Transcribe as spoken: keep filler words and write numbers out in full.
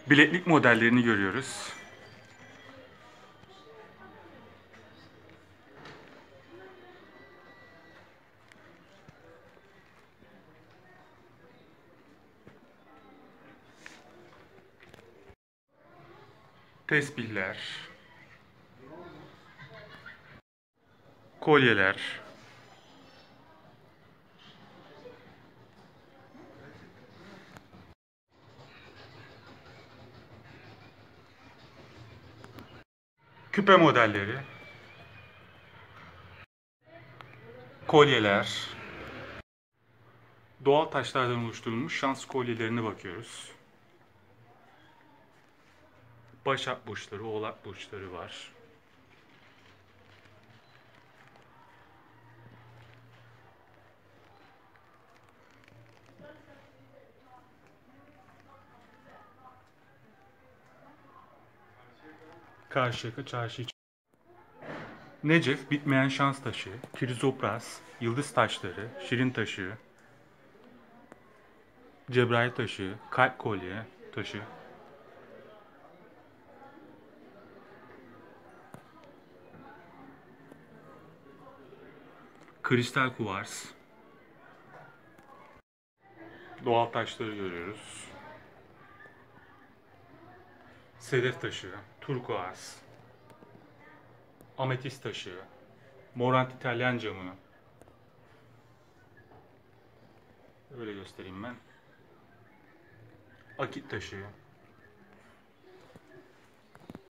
Bileklik modellerini görüyoruz. Tesbihler, kolyeler, küpe modelleri, kolyeler, doğal taşlardan oluşturulmuş şans kolyelerine bakıyoruz. Başak burçları, Oğlak burçları var. Karşıyaka çarşı. Necef, bitmeyen şans taşı, krizopras, yıldız taşları, şirin taşı, Cebrail taşı, kalp kolye taşı, kristal kuvars, doğal taşları görüyoruz. Sedef taşı, turkuaz, ametist taşı, Morant İtalyan camı. Öyle göstereyim ben. Akit taşı,